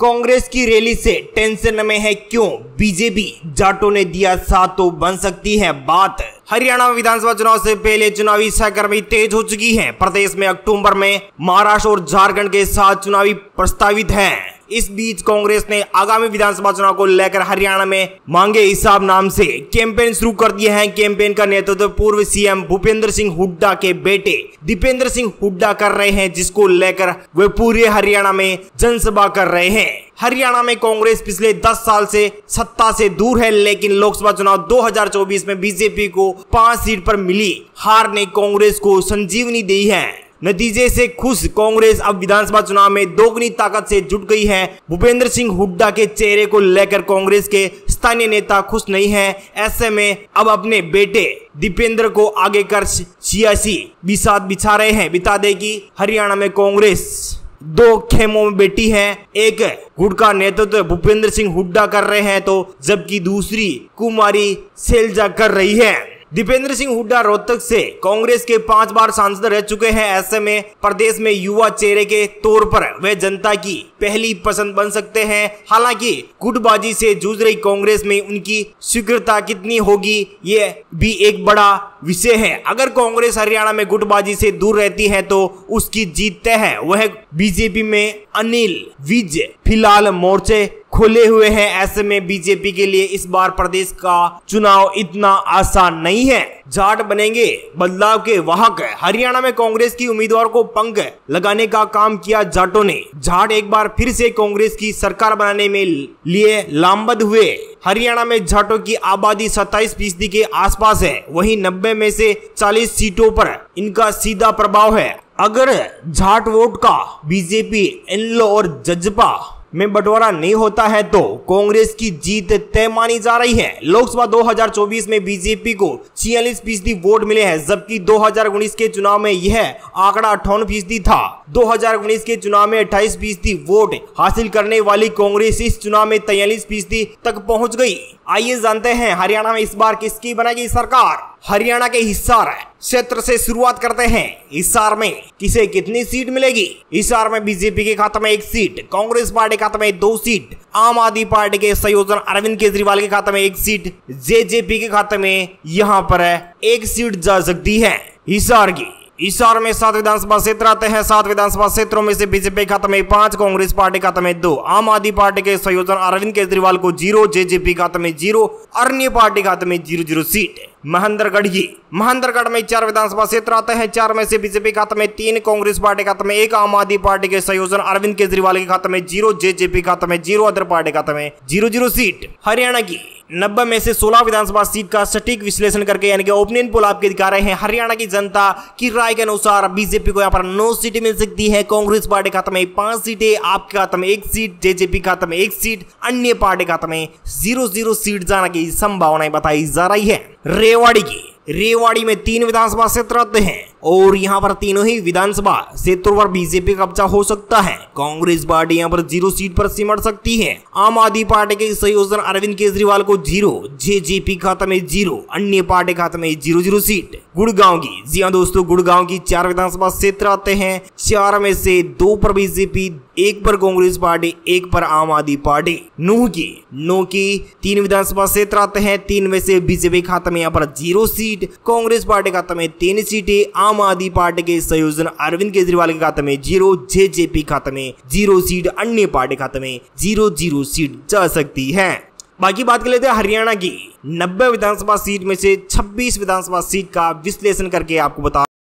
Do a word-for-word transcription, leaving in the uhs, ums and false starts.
कांग्रेस की रैली से टेंशन में है क्यों? बीजेपी जाटों ने दिया साथ तो बन सकती है बात। हरियाणा में विधानसभा चुनाव से पहले चुनावी सरगर्मी तेज हो चुकी है। प्रदेश में अक्टूबर में महाराष्ट्र और झारखंड के साथ चुनावी प्रस्तावित हैं। इस बीच कांग्रेस ने आगामी विधानसभा चुनाव को लेकर हरियाणा में मांगे हिसाब नाम से कैंपेन शुरू कर दिए हैं। कैंपेन का नेतृत्व पूर्व सीएम भूपेंद्र सिंह हुड्डा के बेटे दीपेंद्र सिंह हुड्डा कर रहे हैं, जिसको लेकर वे पूरे हरियाणा में जनसभा कर रहे हैं। हरियाणा में कांग्रेस पिछले दस साल से सत्ता से दूर है, लेकिन लोकसभा चुनाव दो हज़ार चौबीस में बीजेपी को पांच सीट पर मिली हार ने कांग्रेस को संजीवनी दी है। नतीजे से खुश कांग्रेस अब विधानसभा चुनाव में दोगुनी ताकत से जुट गई है। भूपेंद्र सिंह हुड्डा के चेहरे को लेकर कांग्रेस के स्थानीय नेता खुश नहीं हैं। ऐसे में अब अपने बेटे दीपेंद्र को आगे कर सियासी बिसात बिछा रहे हैं। बता दें कि हरियाणा में कांग्रेस दो खेमों में बैठी है। एक गुट का नेतृत्व भूपेंद्र सिंह हुड्डा कर रहे हैं, तो जबकि दूसरी कुमारी सैलजा कर रही है। दीपेंद्र सिंह हुड्डा रोहतक से कांग्रेस के पांच बार सांसद रह चुके हैं। ऐसे में प्रदेश में युवा चेहरे के तौर पर वे जनता की पहली पसंद बन सकते हैं। हालांकि गुटबाजी से जूझ रही कांग्रेस में उनकी स्वीकृति कितनी होगी, ये भी एक बड़ा विषय है। अगर कांग्रेस हरियाणा में गुटबाजी से दूर रहती है तो उसकी जीत तय है। वह बीजेपी में अनिल विज फिलहाल मोर्चे खोले हुए हैं। ऐसे में बीजेपी के लिए इस बार प्रदेश का चुनाव इतना आसान नहीं है। जाट बनेंगे बदलाव के वाहक। हरियाणा में कांग्रेस की उम्मीदवार को पंख लगाने का काम किया जाटों ने। जाट एक बार फिर से कांग्रेस की सरकार बनाने में लिए लामबंद हुए। हरियाणा में जाटों की आबादी सत्ताईस फीसदी के आसपास है, वहीं नब्बे में से चालीस सीटों पर इनका सीधा प्रभाव है। अगर जाट वोट का बीजेपी एनलो और जजपा में बंटवारा नहीं होता है तो कांग्रेस की जीत तय मानी जा रही है। लोकसभा दो हज़ार चौबीस में बीजेपी को छियालीस फीसदी वोट मिले हैं, जबकि दो हज़ार उन्नीस के चुनाव में यह आंकड़ा अट्ठावन फीसदी था। दो हज़ार उन्नीस के चुनाव में अट्ठाईस फीसदी वोट हासिल करने वाली कांग्रेस इस चुनाव में तैंतालीस फीसदी तक पहुंच गई। आइए जानते हैं हरियाणा में इस बार किसकी बनेगी सरकार। हरियाणा के हिसार क्षेत्र से शुरुआत करते हैं। हिसार में किसे कितनी सीट मिलेगी? हिसार में बीजेपी के खाते में एक सीट, कांग्रेस पार्टी के खाते में दो सीट, आम आदमी पार्टी के संयोजन अरविंद केजरीवाल के खाते में एक सीट, जेजेपी के खाते में यहां पर एक सीट जा सकती है। हिसार की हिसार में सात विधानसभा क्षेत्र आते हैं। सात विधानसभा क्षेत्रों में से बीजेपी खाते में पांच, कांग्रेस पार्टी खाते में दो, आम आदमी पार्टी के संयोजन अरविंद केजरीवाल को जीरो, जेजेपी खाते में जीरो, अन्य पार्टी खाते में जीरो जीरो सीट। महेंद्रगढ़ की महेंद्रगढ़ में चार विधानसभा क्षेत्र आते हैं। चार में से बीजेपी खाते में तीन, कांग्रेस पार्टी खाते में एक, आम आदमी पार्टी के संयोजन अरविंद केजरीवाल के खाते में जीरो, जेजेपी खाते में जीरो, अदर पार्टी खाते में जीरो जीरो सीट। हरियाणा की नब्बे में से सोलह विधानसभा सीट का सटीक विश्लेषण करके यानी कि ओपिनियन पोल आपके दिखा रहे हैं। हरियाणा की जनता की राय के अनुसार बीजेपी को यहाँ पर नौ सीटें मिल सकती है, कांग्रेस पार्टी खाते में पांच सीटें, आपके खाते में एक सीट, जेजेपी खाते में एक सीट, अन्य पार्टी खाते में जीरो जीरो सीट जाने की संभावनाएं बताई जा रही है। रेवाड़ी की रेवाड़ी में तीन विधानसभा क्षेत्र आते हैं और यहाँ पर तीनों ही विधानसभा क्षेत्रों पर बीजेपी का कब्जा हो सकता है। कांग्रेस पार्टी यहाँ पर जीरो सीट पर सिमट सकती है। आम आदमी पार्टी के संयोजन अरविंद केजरीवाल को जीरो, जेजेपी खाते में जीरो, अन्य पार्टी खाते में जीरो जीरो सीट। गुड़गांव की जी हाँ दोस्तों, गुड़गांव की चार विधानसभा क्षेत्र आते हैं। चार में से दो पर बीजेपी, एक पर कांग्रेस पार्टी, एक पर आम आदमी पार्टी। नूह की नूह की तीन विधानसभा क्षेत्र आते हैं। तीन में से बीजेपी खाते में यहाँ पर जीरो सीट, कांग्रेस पार्टी खाते में तीन सीटें, आम आदमी पार्टी के संयोजन अरविंद केजरीवाल के खाते में जीरो, जेजेपी खाते में जीरो सीट, अन्य पार्टी खाते में जीरो जीरो सीट जा सकती है। बाकी बात कर लेते हैं हरियाणा की नब्बे विधानसभा सीट में से छब्बीस विधानसभा सीट का विश्लेषण करके आपको बता